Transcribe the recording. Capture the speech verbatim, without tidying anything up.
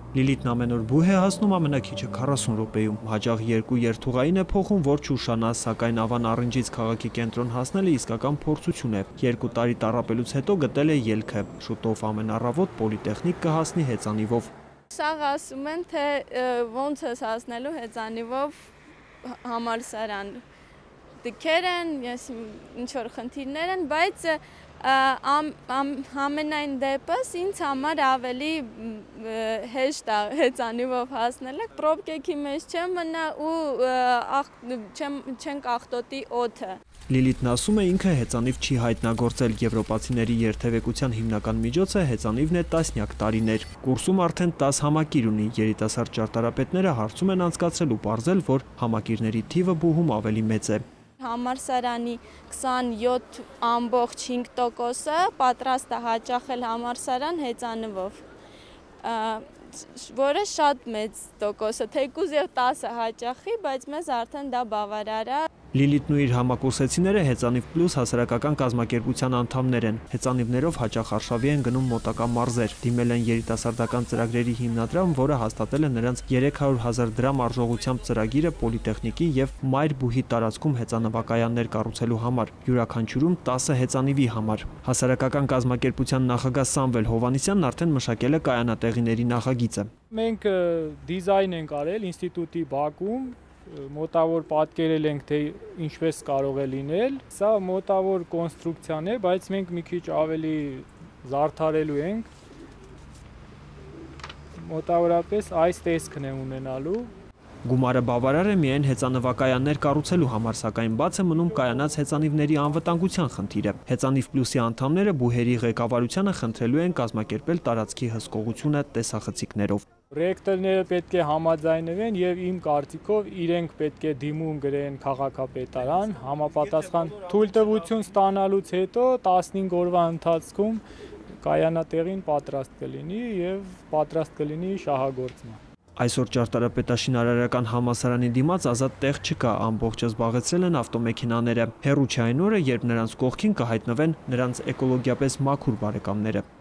Լիլիթն ամեն օր բուհ է հասնում ամենակիչը քառասուն րոպեում, հաճախ երկու երթուղային է փոխում, որ չուշանա, սակայն Ավան առնջից քաղաքի կենտրոն հասնելը իսկական փորձություն է։ Երկու տարի տառապելուց հետո գտել է ելքը, շուտով ամեն առավոտ պոլիտեխնիկ կհասնի Հեծանիվով։ Սաղ ասում են, թե ոնց ես հասնելու Հեծանիվով համալսարան։ Դքեր են, ինչ-որ խնդիրներ են, բայց ամենայն դեպս ինձ համար ավելի հեշտ է Հեծանիվով հասնելը, պրոբկեքի մեջ չեմ մնա ու չենք աղտոտի օդը։ Լիլիթն ասում է ինքը Հեծանիվ չի հայտնագործել, եվրոպացիների երթևեկության հիմնական միջոցը Հեծանիվն է տասնյակ տարիներ։ Կուրսում արդեն տաս համակիր ունի, երիտասարդ ճարտարապետները հարցում են անցկացրել ու պարզել, որ համակիրների թիվը բուհում ավելի մեծ է։ Համալսարանի քսանյոթ ամբողջ հինգ տոկոսը պատրաստ է հաճախել համալսարան Հեծանիվով, որը շատ մեծ տոկոս է, թեկուզ և տասը հաճախի, բայց մեզ արդեն դա բավարար է։ Լիլիթն ու իր համակուրսեցիները Հեծանիվ պլյուս հասարակական կազմակերպության անդամներ են։ Հեծանիվներով հաճախ արշավի են գնում մոտակա մարզեր, դիմել են երիտասարդական ծրագրերի հիմնադրամ, որը հաստատել է նրանց երեք հարյուր հազար դրամ արժողությամբ ծրագիրը պոլիտեխնիկի և մայր բուհի տարածքում հեծանվակայաններ կառուցելու համար, յուրաքանչյուրում տասը հեծանիվի համար։ Հասարակական կազմակերպության նախագահ Սամվել Հովհաննիսյանն արդեն մշակել է կայանատեղիների նախագիծը։ Մենք դիզայն ենք արել ինստիտուտի բակում, մոտավոր պատկերել ենք, թե ինչպես կարող է լինել։ Սա մոտավոր կոնստրուկցիան է, բայց մենք մի քիչ ավելի զարդարելու ենք։ Մոտավորապես այս տեսքն է ունենալու։ Գումարը բավարար է միայն հեծանվակայաններ կառուցելու համար, սակայն բաց է մնում կայանած հեծանիվների անվտանգության խնդիրը։ Հեծանիվ պլյուսի անդամները բուհերի ղեկավարությանը խնդրելու են կազմակերպել տարածքի հսկողությունը տեսախցիկներով։ Ռեկտորները պետք է համաձայնվեն եւ իմ կարծիքով իրենք պետք է դիմում գրեն քաղաքապետարան, համապատասխան թույլտվություն ստանալուց հետո տասնհինգ օրվա ընթացքում կայանատեղին պատրաստ կլինի եւ պատրաստ կլինի շահագործման։ Այսօր ճարտարապետաշինարարական համալսարանի դիմաց ազատ տեղ չկա, ամբողջը զբաղեցրել են ավտոմեքենաները։ Հեռու չէ այն օրը, երբ նրանց կողքին կհայտնվեն նրանց էկոլոգիապես մաքուր բարեկամները։